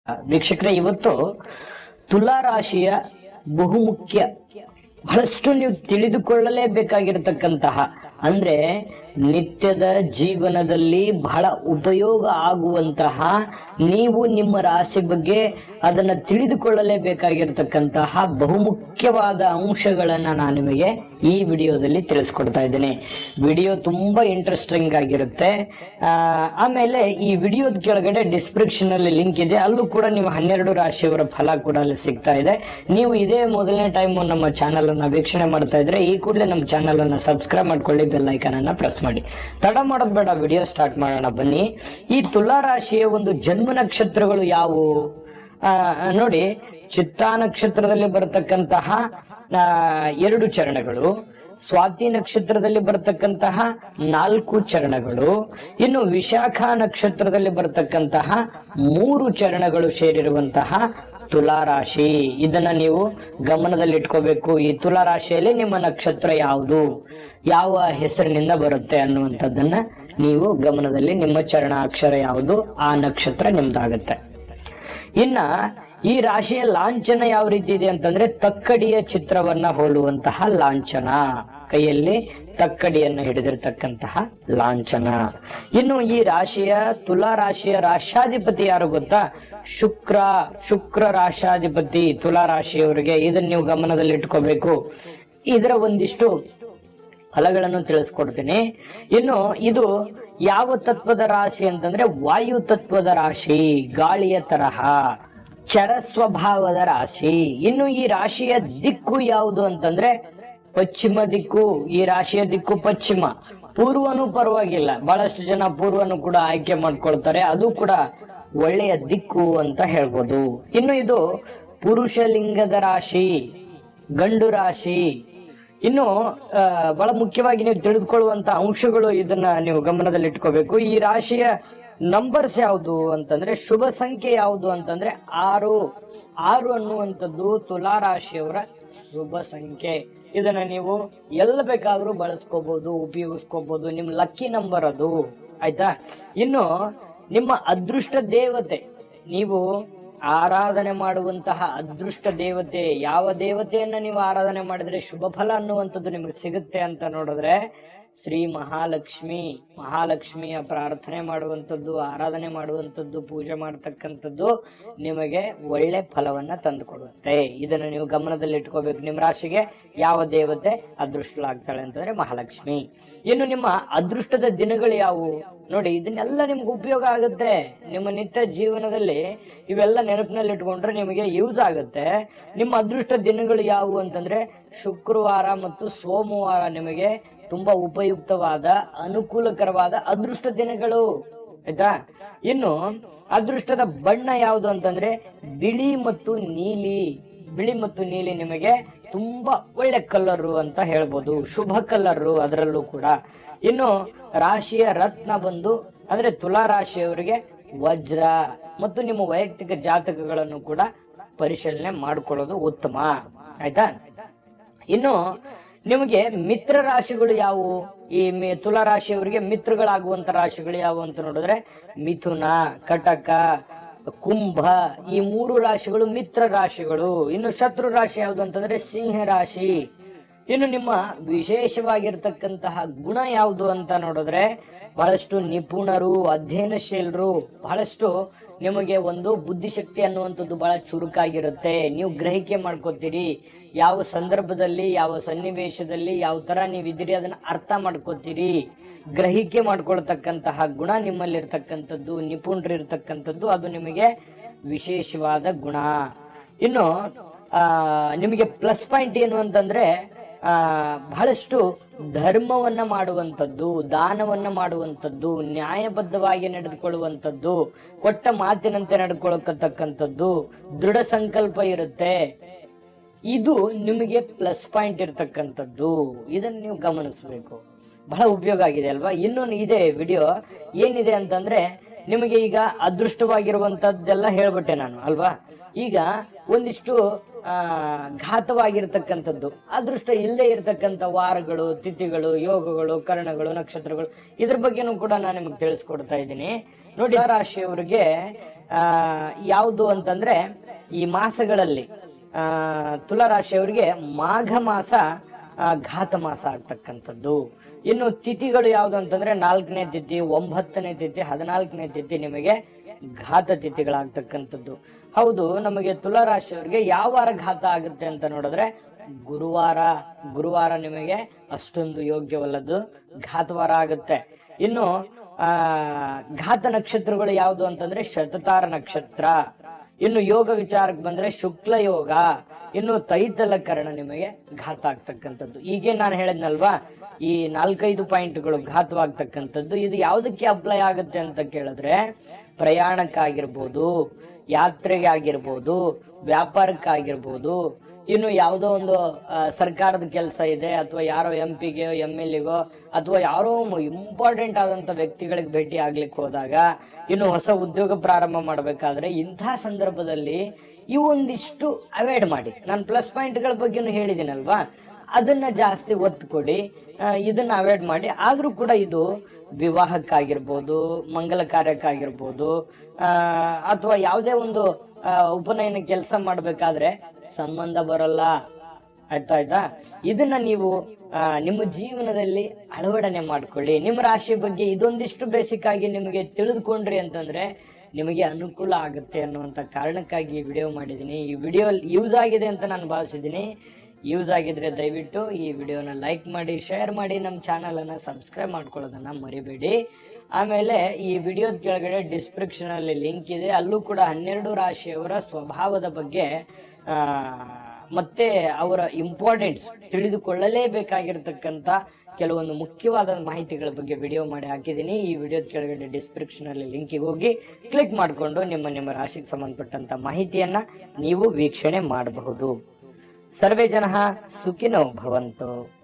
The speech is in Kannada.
ವೀಕ್ಷಕರೇ, ಇವತ್ತು ತುಲಾ ರಾಶಿಯ ಬಹುಮುಖ್ಯ ಬಹಳಷ್ಟು ನೀವು ತಿಳಿದುಕೊಳ್ಳಲೇಬೇಕಾಗಿರತಕ್ಕಂತಹ ಅಂದ್ರೆ ನಿತ್ಯದ ಜೀವನದಲ್ಲಿ ಬಹಳ ಉಪಯೋಗ ಆಗುವಂತಹ ನೀವು ನಿಮ್ಮ ರಾಶಿ ಬಗ್ಗೆ ಅದನ್ನ ತಿಳಿದುಕೊಳ್ಳಲೇಬೇಕಾಗಿರತಕ್ಕಂತಹ ಬಹುಮುಖ್ಯವಾದ ಅಂಶಗಳನ್ನ ನಾನು ನಿಮಗೆ ಈ ವಿಡಿಯೋದಲ್ಲಿ ತಿಳಿಸ್ಕೊಡ್ತಾ ಇದ್ದೇನೆ. ವಿಡಿಯೋ ತುಂಬಾ ಇಂಟ್ರೆಸ್ಟಿಂಗ್ ಆಗಿರುತ್ತೆ. ಆಮೇಲೆ ಈ ವಿಡಿಯೋದ ಕೆಳಗಡೆ ಡಿಸ್ಕ್ರಿಪ್ಷನ್ ಅಲ್ಲಿ ಲಿಂಕ್ ಇದೆ, ಅಲ್ಲೂ ಕೂಡ ನೀವು 12 ರಾಶಿಯವರ ಫಲ ಕೂಡ ಅಲ್ಲಿ ಸಿಗ್ತಾ ಇದೆ. ನೀವು ಇದೇ ಮೊದಲನೇ ಟೈಮ್ ನಮ್ಮ ಚಾನಲ್ ಅನ್ನ ವೀಕ್ಷಣೆ ಮಾಡ್ತಾ ಇದ್ರೆ ಈ ಕೂಡಲೇ ನಮ್ಮ ಚಾನಲ್ ಅನ್ನ ಸಬ್ಸ್ಕ್ರೈಬ್ ಮಾಡ್ಕೊಳ್ಳಿ, ಬೆಲ್ ಐಕಾನ್ ಅನ್ನ ಪ್ರೆಸ್ ಮಾಡಿ. ತಡ ಮಾಡೋದು ಬೇಡ, ವಿಡಿಯೋ ಸ್ಟಾರ್ಟ್ ಮಾಡೋಣ ಬನ್ನಿ. ಈ ತುಲಾ ರಾಶಿಯ ಒಂದು ಜನ್ಮ ನಕ್ಷತ್ರಗಳು ಯಾವುವು ನೋಡಿ. ಚಿತ್ತಾ ನಕ್ಷತ್ರದಲ್ಲಿ ಬರತಕ್ಕಂತಹ 2 ಚರಣಗಳು, ಸ್ವಾತಿ ನಕ್ಷತ್ರದಲ್ಲಿ ಬರತಕ್ಕಂತಹ 4 ಚರಣಗಳು, ಇನ್ನು ವಿಶಾಖ ನಕ್ಷತ್ರದಲ್ಲಿ ಬರತಕ್ಕಂತಹ 3 ಚರಣಗಳು ಸೇರಿರುವಂತಹ ತುಲಾ ರಾಶಿ. ಇದನ್ನ ನೀವು ಗಮನದಲ್ಲಿ ಇಟ್ಕೋಬೇಕು. ಈ ತುಲಾ ರಾಶಿಯಲ್ಲಿ ನಿಮ್ಮ ನಕ್ಷತ್ರ ಯಾವುದು, ಯಾವ ಹೆಸರಿನಿಂದ ಬರುತ್ತೆ ಅನ್ನುವಂಥದ್ದನ್ನ ನೀವು ಗಮನದಲ್ಲಿ, ನಿಮ್ಮ ಚರಣಾಕ್ಷರ ಯಾವುದು ಆ ನಕ್ಷತ್ರ ನಿಮ್ದಾಗತ್ತೆ. ಇನ್ನ ಈ ರಾಶಿಯ ಲಾಂಛನ ಯಾವ ರೀತಿ ಇದೆ ಅಂತಂದ್ರೆ ತಕ್ಕಡಿಯ ಚಿತ್ರವನ್ನ ಹೋಲುವಂತಹ ಲಾಂಛನ, ಕೈಯಲ್ಲಿ ತಕ್ಕಡಿಯನ್ನು ಹಿಡಿದಿರ್ತಕ್ಕಂತಹ ಲಾಂಛನ. ಇನ್ನು ಈ ರಾಶಿಯ ತುಲಾ ರಾಶಿಯ ರಾಶಾಧಿಪತಿ ಯಾರು ಗೊತ್ತಾ? ಶುಕ್ರ ರಾಶಾಧಿಪತಿ ತುಲಾ ರಾಶಿಯವರಿಗೆ. ಇದನ್ನ ನೀವು ಗಮನದಲ್ಲಿ ಇಟ್ಕೋಬೇಕು. ಇದರ ಒಂದಿಷ್ಟು ಫಲಗಳನ್ನು ತಿಳಿಸ್ಕೊಡ್ತೀನಿ. ಇನ್ನು ಇದು ಯಾವ ತತ್ವದ ರಾಶಿ ಅಂತಂದ್ರೆ ವಾಯು ತತ್ವದ ರಾಶಿ, ಗಾಳಿಯ ತರಹ, ಚರ ಸ್ವಭಾವದ ರಾಶಿ. ಇನ್ನು ಈ ರಾಶಿಯ ದಿಕ್ಕು ಯಾವುದು ಅಂತಂದ್ರೆ ಪಶ್ಚಿಮ ದಿಕ್ಕು. ಈ ರಾಶಿಯ ದಿಕ್ಕು ಪಶ್ಚಿಮ. ಪೂರ್ವನು ಪರವಾಗಿಲ್ಲ, ಬಹಳಷ್ಟು ಜನ ಪೂರ್ವನು ಕೂಡ ಆಯ್ಕೆ ಮಾಡ್ಕೊಳ್ತಾರೆ, ಅದು ಕೂಡ ಒಳ್ಳೆಯ ದಿಕ್ಕು ಅಂತ ಹೇಳ್ಬೋದು. ಇನ್ನು ಇದು ಪುರುಷ ಲಿಂಗದ ರಾಶಿ, ಗಂಡು ರಾಶಿ. ಇನ್ನು ಬಹಳ ಮುಖ್ಯವಾಗಿ ನೀವು ತಿಳಿದುಕೊಳ್ಳುವಂತ ಅಂಶಗಳು, ಇದನ್ನ ನೀವು ಗಮನದಲ್ಲಿ ಇಟ್ಕೋಬೇಕು. ಈ ರಾಶಿಯ ನಂಬರ್ಸ್ ಯಾವುದು ಅಂತಂದ್ರೆ, ಶುಭ ಸಂಖ್ಯೆ ಯಾವುದು ಅಂತಂದ್ರೆ 6 ಅನ್ನುವಂಥದ್ದು ತುಲಾ ರಾಶಿಯವರ ಶುಭ ಸಂಖ್ಯೆ. ಇದನ್ನ ನೀವು ಎಲ್ಲ ಬೇಕಾದ್ರೂ ಬಳಸ್ಕೋಬಹುದು, ಉಪಯೋಗಿಸ್ಕೋಬಹುದು. ನಿಮ್ ಲಕ್ಕಿ ನಂಬರ್ ಅದು, ಆಯ್ತಾ? ಇನ್ನು ನಿಮ್ಮ ಅದೃಷ್ಟ ದೇವತೆ, ನೀವು ಆರಾಧನೆ ಮಾಡುವಂತಹ ಅದೃಷ್ಟ ದೇವತೆ, ಯಾವ ದೇವತೆಯನ್ನ ನೀವು ಆರಾಧನೆ ಮಾಡಿದ್ರೆ ಶುಭ ಫಲ ಅನ್ನುವಂಥದ್ದು ನಿಮಗೆ ಸಿಗುತ್ತೆ ಅಂತ ನೋಡಿದ್ರೆ ಶ್ರೀ ಮಹಾಲಕ್ಷ್ಮಿಯ ಪ್ರಾರ್ಥನೆ ಮಾಡುವಂಥದ್ದು, ಆರಾಧನೆ ಮಾಡುವಂಥದ್ದು, ಪೂಜೆ ಮಾಡತಕ್ಕಂಥದ್ದು ನಿಮಗೆ ಒಳ್ಳೆ ಫಲವನ್ನ ತಂದು ಕೊಡುತ್ತೆ. ಇದನ್ನು ನೀವು ಗಮನದಲ್ಲಿ ಇಟ್ಕೋಬೇಕು. ನಿಮ್ಮ ರಾಶಿಗೆ ಯಾವ ದೇವತೆ ಅದೃಷ್ಟಲಾಗ್ತಾಳೆ ಅಂತಂದ್ರೆ ಮಹಾಲಕ್ಷ್ಮಿ. ಇನ್ನು ನಿಮ್ಮ ಅದೃಷ್ಟದ ದಿನಗಳು ಯಾವುವು ನೋಡಿ. ಇದನ್ನೆಲ್ಲ ನಿಮ್ಗೆ ಉಪಯೋಗ ಆಗುತ್ತೆ ನಿಮ್ಮ ನಿತ್ಯ ಜೀವನದಲ್ಲಿ. ಇವೆಲ್ಲ ನೆನಪಿನಲ್ಲಿ ಇಟ್ಕೊಂಡ್ರೆ ನಿಮಗೆ ಯೂಸ್ ಆಗುತ್ತೆ. ನಿಮ್ಮ ಅದೃಷ್ಟ ದಿನಗಳು ಯಾವುವು ಅಂತಂದ್ರೆ ಶುಕ್ರವಾರ ಮತ್ತು ಸೋಮವಾರ ನಿಮಗೆ ತುಂಬಾ ಉಪಯುಕ್ತವಾದ, ಅನುಕೂಲಕರವಾದ ಅದೃಷ್ಟ ದಿನಗಳು, ಆಯ್ತಾ? ಇನ್ನು ಅದೃಷ್ಟದ ಬಣ್ಣ ಯಾವುದು ಅಂತಂದ್ರೆ ಬಿಳಿ ಮತ್ತು ನೀಲಿ ನಿಮಗೆ ತುಂಬಾ ಒಳ್ಳೆ ಕಲರ್ ಅಂತ ಹೇಳ್ಬೋದು, ಶುಭ ಕಲರ್ ಅದರಲ್ಲೂ ಕೂಡ. ಇನ್ನು ರಾಶಿಯ ರತ್ನ ಬಂದು ಅಂದ್ರೆ ತುಲಾ ರಾಶಿಯವರಿಗೆ ವಜ್ರ. ಮತ್ತು ನಿಮ್ಮ ವೈಯಕ್ತಿಕ ಜಾತಕಗಳನ್ನು ಕೂಡ ಪರಿಶೀಲನೆ ಮಾಡಿಕೊಳ್ಳೋದು ಉತ್ತಮ, ಆಯ್ತಾ? ಇನ್ನು ನಿಮಗೆ ಮಿತ್ರ ರಾಶಿಗಳು ಯಾವುವು? ಈ ತುಲಾ ರಾಶಿಯವರಿಗೆ ಮಿತ್ರಗಳಾಗುವಂತ ರಾಶಿಗಳು ಯಾವುವು ಅಂತ ನೋಡಿದ್ರೆ ಮಿಥುನ, ಕಟಕ, ಕುಂಭ, ಈ 3 ರಾಶಿಗಳು ಮಿತ್ರ ರಾಶಿಗಳು. ಇನ್ನು ಶತ್ರು ರಾಶಿ ಯಾವುದು ಅಂತಂದ್ರೆ ಸಿಂಹ ರಾಶಿ. ಇನ್ನು ನಿಮ್ಮ ವಿಶೇಷವಾಗಿರ್ತಕ್ಕಂತಹ ಗುಣ ಯಾವುದು ಅಂತ ನೋಡಿದ್ರೆ ಬಹಳಷ್ಟು ನಿಪುಣರು, ಅಧ್ಯಯನಶೀಲರು, ಬಹಳಷ್ಟು ನಿಮಗೆ ಒಂದು ಬುದ್ಧಿಶಕ್ತಿ ಅನ್ನುವಂಥದ್ದು ಬಹಳ ಚುರುಕಾಗಿರುತ್ತೆ. ನೀವು ಗ್ರಹಿಕೆ ಮಾಡ್ಕೋತೀರಿ, ಯಾವ ಸಂದರ್ಭದಲ್ಲಿ, ಯಾವ ಸನ್ನಿವೇಶದಲ್ಲಿ ಯಾವ ತರ ನೀವಿದ್ದೀರಿ ಅದನ್ನ ಅರ್ಥ ಮಾಡ್ಕೋತೀರಿ. ಗ್ರಹಿಕೆ ಮಾಡ್ಕೊಳ್ತಕ್ಕಂತಹ ಗುಣ ನಿಮ್ಮಲ್ಲಿರ್ತಕ್ಕಂಥದ್ದು, ನಿಪುಣರಿರ್ತಕ್ಕಂಥದ್ದು, ಅದು ನಿಮಗೆ ವಿಶೇಷವಾದ ಗುಣ. ಇನ್ನು ನಿಮಗೆ ಪ್ಲಸ್ ಪಾಯಿಂಟ್ ಏನು ಅಂತಂದ್ರೆ ಬಹಳಷ್ಟು ಧರ್ಮವನ್ನ ಮಾಡುವಂಥದ್ದು, ದಾನವನ್ನ ಮಾಡುವಂಥದ್ದು, ನ್ಯಾಯಬದ್ಧವಾಗಿ ನಡೆದುಕೊಳ್ಳುವಂಥದ್ದು, ಕೊಟ್ಟ ಮಾತಿನಂತೆ ನಡೆದುಕೊಳ್ಳತಕ್ಕಂಥದ್ದು, ದೃಢ ಸಂಕಲ್ಪ ಇರುತ್ತೆ. ಇದು ನಿಮಗೆ ಪ್ಲಸ್ ಪಾಯಿಂಟ್ ಇರ್ತಕ್ಕಂಥದ್ದು. ಇದನ್ನು ನೀವು ಗಮನಿಸಬೇಕು. ಬಹಳ ಉಪಯೋಗ ಆಗಿದೆ ಅಲ್ವಾ? ಇನ್ನೊಂದು ಇದೆ ವಿಡಿಯೋ ಏನಿದೆ ಅಂತಂದ್ರೆ ನಿಮಗೆ ಈಗ ಅದೃಷ್ಟವಾಗಿರುವಂತದ್ದೆಲ್ಲ ಹೇಳ್ಬಿಟ್ಟೆ ನಾನು ಅಲ್ವಾ. ಈಗ ಒಂದಿಷ್ಟು ಘಾತವಾಗಿರ್ತಕ್ಕಂಥದ್ದು, ಅದೃಷ್ಟ ಇಲ್ಲದೆ ಇರತಕ್ಕಂಥ ವಾರಗಳು, ತಿಥಿಗಳು, ಯೋಗಗಳು, ಕರ್ಣಗಳು, ನಕ್ಷತ್ರಗಳು, ಇದ್ರ ಬಗ್ಗೆನೂ ಕೂಡ ನಾನು ನಿಮಗೆ ತಿಳಿಸ್ಕೊಡ್ತಾ ಇದ್ದೀನಿ ನೋಡಿ. ರಾಶಿಯವರಿಗೆ ಯಾವುದು ಅಂತಂದ್ರೆ ಈ ಮಾಸಗಳಲ್ಲಿ ತುಲಾ ರಾಶಿಯವರಿಗೆ ಮಾಘ ಮಾಸ ಘಾತ ಮಾಸ ಆಗ್ತಕ್ಕಂಥದ್ದು. ಇನ್ನು ತಿಥಿಗಳು ಯಾವುದು ಅಂತಂದ್ರೆ 4ನೇ ತಿಥಿ, 9ನೇ ತಿಥಿ, 14ನೇ ತಿಥಿ ನಿಮಗೆ ಘಾತ ತಿಥಿಗಳಾಗ್ತಕ್ಕಂಥದ್ದು. ಹೌದು, ನಮಗೆ ತುಲಾ ರಾಶಿಯವರಿಗೆ ಯಾವ ವಾರ ಘಾತ ಆಗುತ್ತೆ ಅಂತ ನೋಡಿದ್ರೆ ಗುರುವಾರ ನಿಮಗೆ ಅಷ್ಟೊಂದು ಯೋಗ್ಯವಲ್ಲದ್ದು, ಘಾತವಾರ ಆಗುತ್ತೆ. ಇನ್ನು ಘಾತ ನಕ್ಷತ್ರಗಳು ಯಾವುದು ಅಂತಂದ್ರೆ ಶತತಾರ ನಕ್ಷತ್ರ. ಇನ್ನು ಯೋಗ ವಿಚಾರಕ್ಕೆ ಬಂದ್ರೆ ಶುಕ್ಲ ಯೋಗ, ಇನ್ನು ತೈತಲ ಕರ್ಣ ನಿಮಗೆ ಘಾತ ಆಗ್ತಕ್ಕಂಥದ್ದು. ಹೀಗೆ ನಾನು ಹೇಳಿದ್ನಲ್ವಾ, ಈ 4-5 ಪಾಯಿಂಟ್ಗಳು ಘಾತವಾಗ್ತಕ್ಕಂಥದ್ದು. ಇದು ಯಾವುದಕ್ಕೆ ಅಪ್ಲೈ ಆಗುತ್ತೆ ಅಂತ ಕೇಳಿದ್ರೆ ಪ್ರಯಾಣಕ್ಕಾಗಿರ್ಬೋದು, ಯಾತ್ರೆಗೆ ಆಗಿರ್ಬೋದು, ವ್ಯಾಪಾರಕ್ಕಾಗಿರ್ಬೋದು, ಇನ್ನು ಯಾವುದೋ ಒಂದು ಸರ್ಕಾರದ ಕೆಲಸ ಇದೆ, ಅಥವಾ ಯಾರೋ MP-ಗೆ MLA-ಗೋ ಅಥವಾ ಯಾರೋ ಇಂಪಾರ್ಟೆಂಟ್ ಆದಂತ ವ್ಯಕ್ತಿಗಳಿಗೆ ಭೇಟಿ ಆಗ್ಲಿಕ್ಕೆ ಹೋದಾಗ, ಇನ್ನು ಹೊಸ ಉದ್ಯೋಗ ಪ್ರಾರಂಭ ಮಾಡಬೇಕಾದ್ರೆ ಇಂಥ ಸಂದರ್ಭದಲ್ಲಿ ಇವೊಂದಿಷ್ಟು ಅವಾಯ್ಡ್ ಮಾಡಿ. ನಾನು ಪ್ಲಸ್ ಪಾಯಿಂಟ್ಗಳ ಬಗ್ಗೆನೂ ಹೇಳಿದ್ದೀನಲ್ವಾ, ಅದನ್ನ ಜಾಸ್ತಿ ಒತ್ತು ಕೊಡಿ, ಇದನ್ನ ಅವಾಯ್ಡ್ ಮಾಡಿ. ಆದ್ರೂ ಕೂಡ ಇದು ವಿವಾಹಕ್ಕಾಗಿರ್ಬೋದು, ಮಂಗಲ ಕಾರ್ಯಕ್ಕಾಗಿರ್ಬೋದು, ಅಥವಾ ಯಾವುದೇ ಒಂದು ಉಪನಯನ ಕೆಲಸ ಮಾಡ್ಬೇಕಾದ್ರೆ ಸಂಬಂಧ ಬರಲ್ಲ. ಆಯ್ತಾ? ಇದನ್ನ ನೀವು ನಿಮ್ಮ ಜೀವನದಲ್ಲಿ ಅಳವಡನೆ ಮಾಡ್ಕೊಳ್ಳಿ. ನಿಮ್ಮ ರಾಶಿ ಬಗ್ಗೆ ಇದೊಂದಿಷ್ಟು ಬೇಸಿಕ್ ಆಗಿ ನಿಮಗೆ ತಿಳಿದುಕೊಂಡ್ರಿ ಅಂತಂದ್ರೆ ನಿಮಗೆ ಅನುಕೂಲ ಆಗುತ್ತೆ ಅನ್ನುವಂಥ ಕಾರಣಕ್ಕಾಗಿ ಈ ವಿಡಿಯೋ ಮಾಡಿದ್ದೀನಿ. ಈ ವಿಡಿಯೋ ಯೂಸ್ ಆಗಿದೆ ಅಂತ ನಾನು ಭಾವಿಸಿದ್ದೀನಿ. ಯೂಸ್ ಆಗಿದ್ರೆ ದಯವಿಟ್ಟು ಈ ವಿಡಿಯೋನ ಲೈಕ್ ಮಾಡಿ, ಶೇರ್ ಮಾಡಿ, ನಮ್ಮ ಚಾನಲನ್ನು ಸಬ್ಸ್ಕ್ರೈಬ್ ಮಾಡ್ಕೊಳ್ಳೋದನ್ನ ಮರಿಬೇಡಿ. ಆಮೇಲೆ ಈ ವಿಡಿಯೋದ ಕೆಳಗಡೆ ಡಿಸ್ಕ್ರಿಪ್ಷನ್ ಅಲ್ಲಿ ಲಿಂಕ್ ಇದೆ, ಅಲ್ಲೂ ಕೂಡ 12 ರಾಶಿಯವರ ಸ್ವಭಾವದ ಬಗ್ಗೆ ಮತ್ತೆ ಅವರ ಇಂಪಾರ್ಟೆನ್ಸ್ ತಿಳಿದುಕೊಳ್ಳಲೇಬೇಕಾಗಿರ್ತಕ್ಕಂಥ ಕೆಲವೊಂದು ಮುಖ್ಯವಾದ ಮಾಹಿತಿಗಳ ಬಗ್ಗೆ ವಿಡಿಯೋ ಮಾಡಿ ಹಾಕಿದ್ದೀನಿ. ಈ ವಿಡಿಯೋದ ಕೆಳಗಡೆ ಡಿಸ್ಕ್ರಿಪ್ಷನ್ ಅಲ್ಲಿ ಲಿಂಕಿಗೆ ಹೋಗಿ ಕ್ಲಿಕ್ ಮಾಡಿಕೊಂಡು ನಿಮ್ಮ ರಾಶಿಗೆ ಸಂಬಂಧಪಟ್ಟಂತ ಮಾಹಿತಿಯನ್ನ ನೀವು ವೀಕ್ಷಣೆ ಮಾಡಬಹುದು. ಸರ್ವೇ ಜನಃ ಸುಖಿನೋ ಭವಂತು.